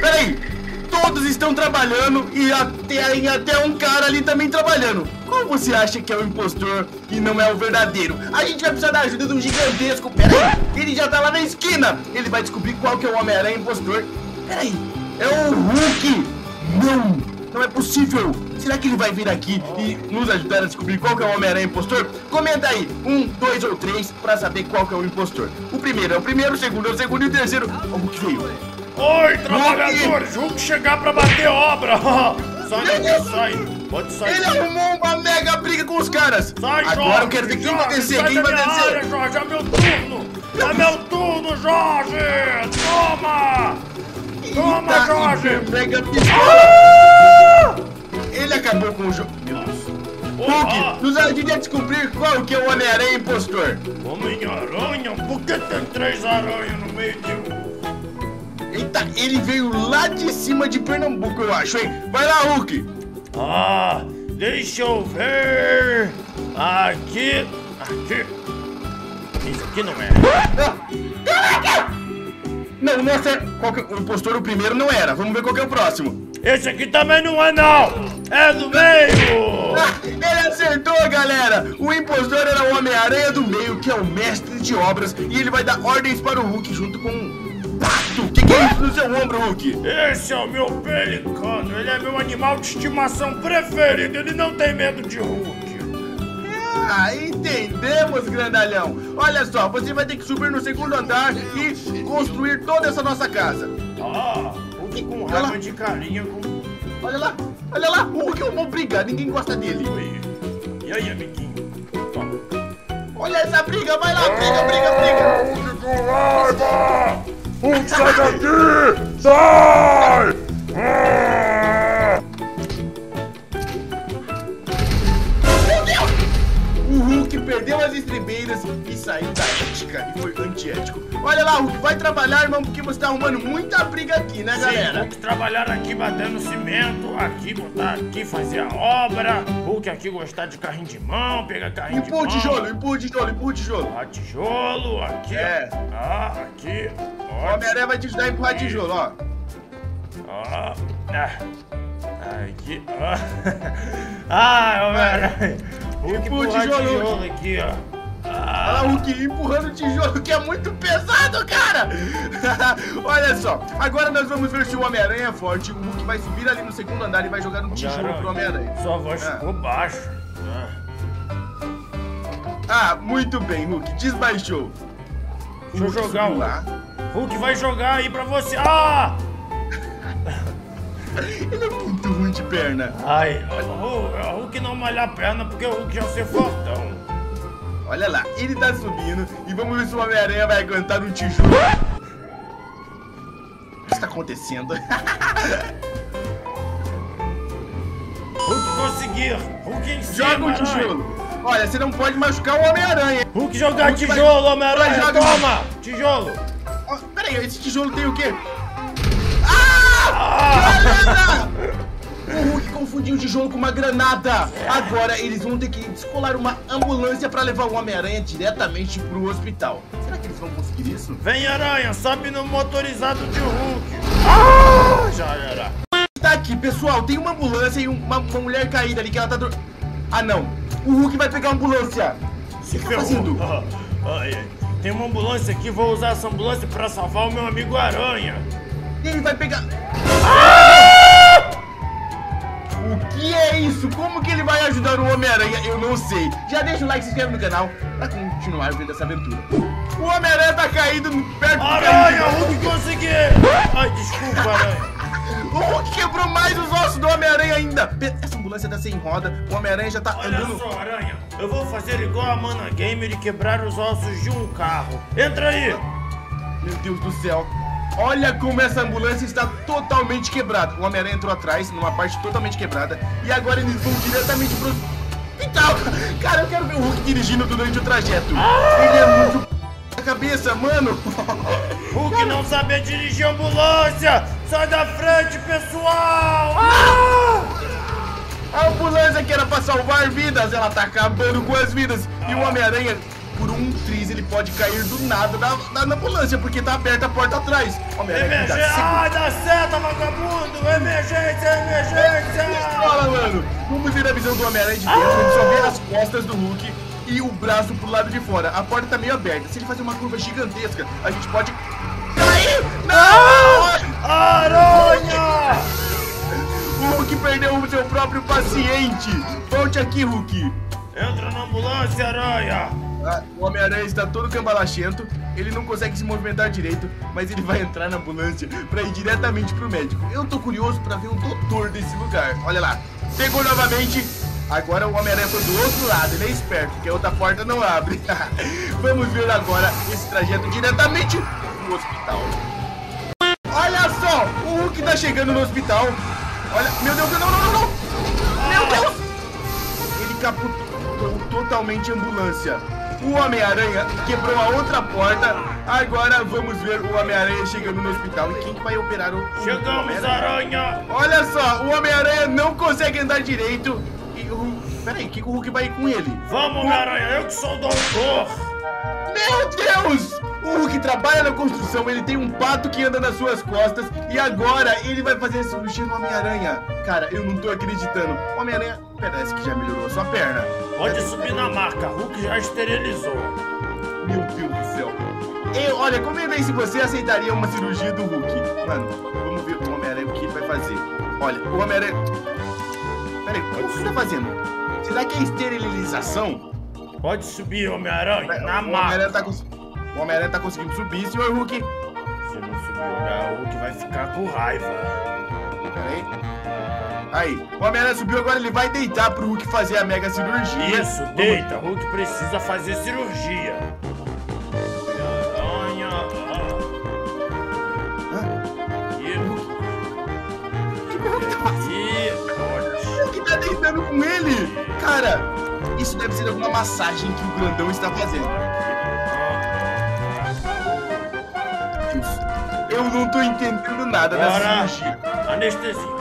Peraí, todos estão trabalhando e até um cara ali também trabalhando. Qual você acha que é o impostor e não é o verdadeiro? A gente vai precisar da ajuda de um gigantesco. Peraí, ele já tá lá na esquina. Ele vai descobrir qual que é o Homem-Aranha impostor. Peraí, é o Hulk. Não é possível. Será que ele vai vir aqui e nos ajudar a descobrir qual que é o Homem-Aranha impostor? Comenta aí, 1, 2 ou 3 pra saber qual que é o impostor. O primeiro é o primeiro, o segundo é o segundo e o terceiro... O Hulk veio. Oi, trabalhadores! Hulk chegar pra bater obra! Sai daqui, sai! Pode sair! Ele arrumou uma mega briga com os caras! Sai, agora Jorge! eu quero ver quem vai descer! Sai Quem vai da minha descer? área, Jorge! É meu turno! É meu turno, Jorge! Toma! Toma, Jorge! Mega pistola! Ele acabou com o jogo! Meu Deus! Hulk, nos ajude a descobrir qual que é o Homem-Aranha impostor! Homem-Aranha? Por que tem 3 aranhas no meio de um? Eita, ele veio lá de cima de Pernambuco, eu acho, hein? Vai lá, Hulk! Deixa eu ver... Aqui... Isso aqui não é. Caraca! Não, nossa, qual que é o impostor? O primeiro não era. Vamos ver qual que é o próximo. Esse aqui também não é, não! É do meio! Ele acertou, galera! O impostor era o Homem-Aranha do meio, que é o mestre de obras, e ele vai dar ordens para o Hulk junto com um pato. O que é isso no seu ombro, Hulk? Esse é o meu pelicano, ele é meu animal de estimação preferido, ele não tem medo de Hulk. Entendemos, grandalhão. Olha só, você vai ter que subir no segundo andar e construir toda essa nossa casa. Hulk com raiva de carinha com... Olha lá, o Hulk arrumou briga, ninguém gosta dele. E aí, amiguinho? Olha essa briga, vai lá, briga. Hulk com raiva! Hulk, sai daqui! Sai! O Hulk perdeu as estribeiras e saiu da ética e foi antiético. Olha lá, Hulk, vai trabalhar, irmão, porque você tá arrumando muita briga aqui, né, galera? Hulk trabalhar aqui batendo cimento, aqui botar aqui, fazer a obra. Hulk aqui gostar de carrinho de mão, pegar carrinho de mão. Empurra o tijolo. Tijolo, aqui, aqui. O Homem-Aranha vai te ajudar a empurrar tijolo, ó. Aqui, Homem-Aranha. Hulk empurra o tijolo aqui, ó. Olha lá, Hulk empurrando o tijolo, que é muito pesado, cara! Olha só, agora nós vamos ver se o Homem-Aranha é forte. O Hulk vai subir ali no segundo andar e vai jogar um tijolo pro Homem-Aranha. Sua voz ficou baixa. Muito bem, Hulk, desbaixou. Deixa eu jogar lá. Hulk vai jogar aí pra você. Ele é muito ruim de perna. O Hulk não malhar a perna porque o Hulk já ser fortão. Olha lá, ele tá subindo e vamos ver se o Homem-Aranha vai aguentar no tijolo. O que está acontecendo? Hulk conseguir. Hulk em cima. Joga o tijolo. Olha, você não pode machucar o Homem-Aranha. Hulk jogar tijolo, Homem-Aranha. Toma, tijolo. Peraí, esse tijolo tem o quê? Galera! O Hulk confundiu o tijolo com uma granada. Agora eles vão ter que descolar uma ambulância pra levar o Homem-Aranha diretamente pro hospital. Será que eles vão conseguir isso? Vem, Aranha, sobe no motorizado de Hulk. Já era. Tá aqui, pessoal, tem uma ambulância e uma mulher caída ali que ela tá não, o Hulk vai pegar a ambulância. O que tá fazendo? Tem uma ambulância aqui, vou usar essa ambulância pra salvar o meu amigo Aranha. Ele vai pegar... O que é isso? Como que ele vai ajudar o Homem-Aranha? Eu não sei. Já deixa o like e se inscreve no canal pra continuar vendo essa aventura. O Homem-Aranha tá caído perto do Aranha, o Hulk conseguiu! Desculpa, Aranha. O Hulk quebrou mais os ossos do Homem-Aranha ainda. Essa ambulância tá sem roda. O Homem-Aranha já tá andando... Olha só, Aranha. Eu vou fazer igual a Mana Gamer e quebrar os ossos de um carro. Entra aí. Meu Deus do céu. Olha como essa ambulância está totalmente quebrada. O Homem-Aranha entrou atrás, numa parte totalmente quebrada. E agora eles vão diretamente pro hospital. Cara, eu quero ver o Hulk dirigindo durante o trajeto. Ele é muito na cabeça, mano. Hulk não sabe dirigir ambulância. Sai da frente, pessoal. A ambulância que era pra salvar vidas, ela tá acabando com as vidas. E o Homem-Aranha, por um triz, ele ele pode cair do nada na ambulância, porque tá aberta a porta atrás. Emergência! Ai, dá seta, vagabundo! Emergência! Fala, mano! Vamos ver a visão do Homem-Aranha de dentro, ele só vê as costas do Hulk e o braço pro lado de fora. A porta tá meio aberta. Se ele fazer uma curva gigantesca, a gente pode cair! Não! Aranha! O Hulk perdeu o seu próprio paciente. Volte aqui, Hulk. Entra na ambulância, Aranha! O Homem-Aranha está todo cambalachento, ele não consegue se movimentar direito, mas ele vai entrar na ambulância pra ir diretamente pro médico. Eu tô curioso pra ver o doutor desse lugar. Olha lá, pegou novamente. Agora o Homem-Aranha foi do outro lado, ele é esperto, porque a outra porta não abre. Vamos ver agora esse trajeto diretamente pro hospital. Olha só, o Hulk tá chegando no hospital. Olha, meu Deus, não. Meu Deus! Ele capotou totalmente a ambulância. O Homem-Aranha quebrou a outra porta. Agora vamos ver o Homem-Aranha chegando no hospital. E quem que vai operar o Chegamos, Aranha! Olha só, o Homem-Aranha não consegue andar direito. E o... Peraí, que o Hulk vai ir com ele? Vamos, Homem-Aranha, eu que sou o doutor! Meu Deus! O Hulk trabalha na construção, ele tem um pato que anda nas suas costas e agora ele vai fazer a cirurgia no Homem-Aranha. Cara, eu não tô acreditando. O Homem-Aranha parece que já melhorou a sua perna. Pode subir na maca, Hulk já esterilizou. Meu Deus do céu. Olha, comenta aí se você aceitaria uma cirurgia do Hulk. Mano, vamos ver o Homem-Aranha, o que ele vai fazer. Olha, o Homem-Aranha... Peraí, o que você tá fazendo? Será que é esterilização? Pode subir, Homem-Aranha, na maca. O Homem-Aranha tá conseguindo subir, senhor Hulk. Se não subir, o Hulk vai ficar com raiva. Peraí. Aí, o Homem-Aranha subiu, agora ele vai deitar pro Hulk fazer a mega cirurgia. Isso, deita. Hulk precisa fazer cirurgia. Aranha. O que o Hulk tá fazendo? O Hulk tá deitando com ele? Cara, isso deve ser alguma massagem que o grandão está fazendo. Eu não tô entendendo nada dessa cirurgia. Anestesia.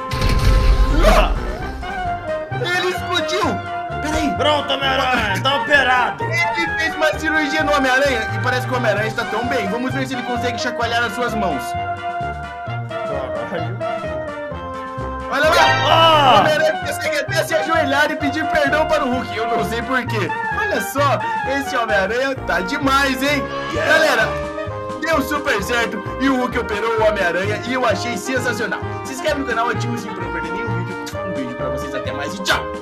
Ele explodiu! Peraí! Pronto, Homem-Aranha, tá operado! Ele fez uma cirurgia no Homem-Aranha e parece que o Homem-Aranha está tão bem. Vamos ver se ele consegue chacoalhar as suas mãos. Caralho. Olha lá! O Homem-Aranha consegue até se ajoelhar e pedir perdão para o Hulk. Eu não sei porquê. Olha só, esse Homem-Aranha tá demais, hein? Galera, deu super certo e o Hulk operou o Homem-Aranha e eu achei sensacional. Se inscreve no canal, ativa o sininho para não perder nenhum vídeo. Um beijo pra vocês, até mais e tchau!